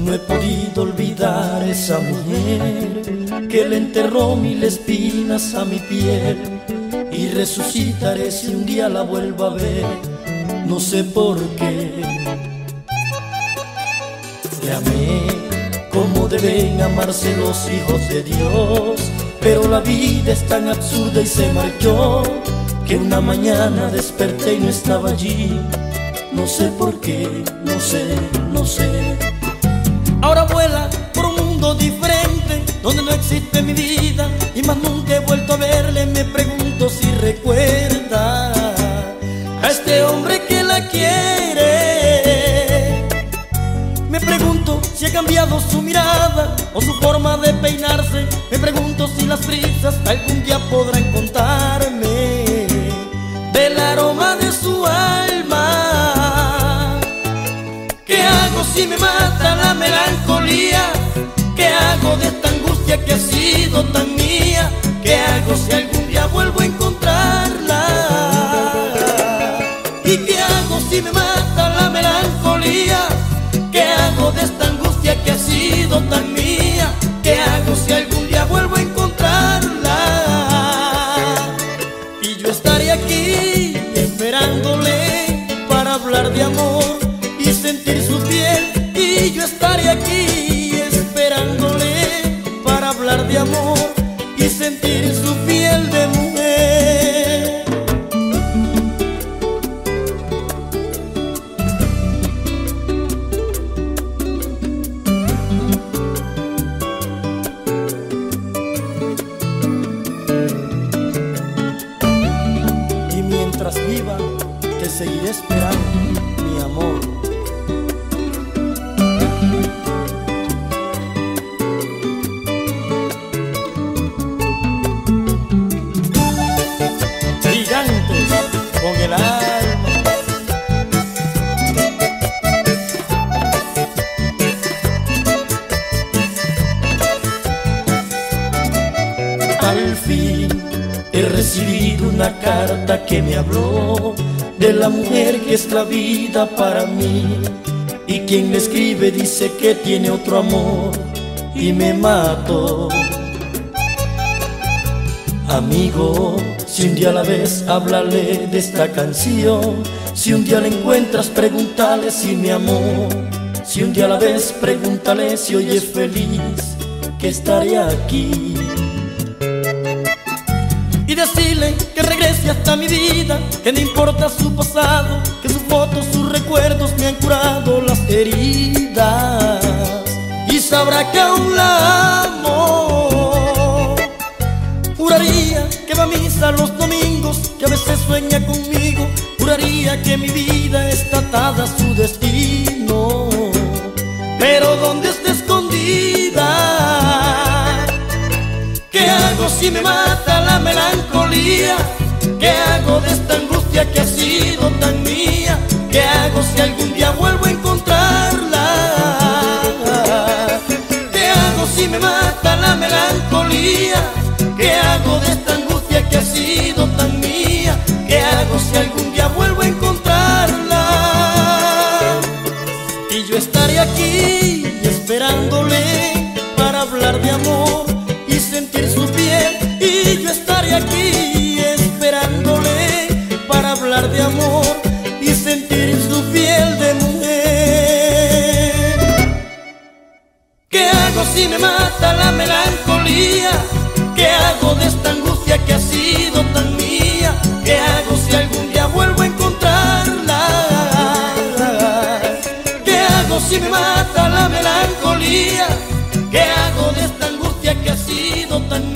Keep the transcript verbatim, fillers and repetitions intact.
no he podido olvidar esa mujer que le enterró mil espinas a mi piel. Y resucitaré si un día la vuelvo a ver, no sé por qué. Te amé como deben amarse los hijos de Dios, pero la vida es tan absurda y se marchó, que una mañana desperté y no estaba allí. No sé por qué, no sé, no sé. Ahora vuela por un mundo diferente, donde no existe mi vida, y más nunca he vuelto a verle. Me pregunto si recuerda a este hombre que la quiere. Me pregunto si ha cambiado su mirada o su forma de peinarse. Me pregunto si las brisas algún día podrán contarme del aroma de su alma. ¿Qué hago si me mata la melancolía? ¿Qué hago de esta angustia que ha sido tan mía? ¿Qué hago si algún día vuelvo a encontrarla? ¿Y qué hago si me mata la melancolía? ¿Qué hago de esta angustia que ha sido tan mía? ¿Qué hago si algún día vuelvo a encontrarla? Y yo estaré aquí esperándole para hablar de amor y sentir su piel. Y yo estaré aquí esperándole para hablar de amor y sentir su piel de mujer. Y mientras viva te seguiré esperando, mi amor. Con el alma. Al fin he recibido una carta que me habló de la mujer que es la vida para mí, y quien me escribe dice que tiene otro amor y me mató. Amigo, si un día la ves, háblale de esta canción. Si un día la encuentras, pregúntale si me amó. Si un día la ves, pregúntale si hoy es feliz, que estaré aquí. Y decirle que regrese hasta mi vida, que no importa su pasado, que sus fotos, sus recuerdos me han curado las heridas. Y sabrá que aún la amo. Juraría que va a misa los domingos, que a veces sueña conmigo. Juraría que mi vida está atada a su destino, pero ¿dónde está escondida? ¿Qué hago si me mata la melancolía? ¿Qué hago de esta angustia que ha sido tan mía? ¿Qué hago si algún día vuelvo a encontrarla? ¿Qué hago si me mata la melancolía? ¿Qué hago de esta angustia que ha sido tan mía? ¿Qué hago si algún día vuelvo a encontrarla? Y yo estaré aquí esperándole para hablar de amor y sentir su piel. Y yo estaré aquí esperándole para hablar de amor y sentir su piel de mujer. ¿Qué hago si me mata la melancolía? ¿Qué hago de esta angustia que ha sido tan mía? ¿Qué hago si algún día vuelvo a encontrarla? ¿Qué hago si me mata la melancolía? ¿Qué hago de esta angustia que ha sido tan